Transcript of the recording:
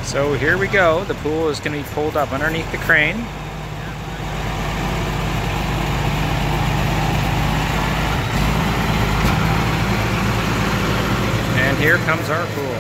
So here we go. The pool is going to be pulled up underneath the crane. And here comes our pool.